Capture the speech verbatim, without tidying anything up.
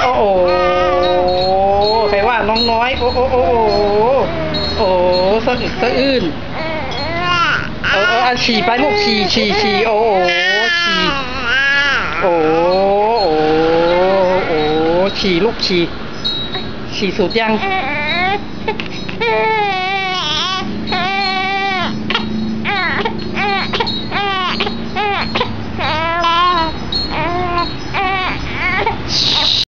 โอ้โหใครว่าน้องน้อยโอ้โอ้โอ้โอ้สะอึกสะอื้นเออเออฉี่ไปลูกฉี่ฉี่ฉี่โอ้โหฉี่โอ้โอ้โอ้ฉี่ลูกฉี่ฉี่สุดยัง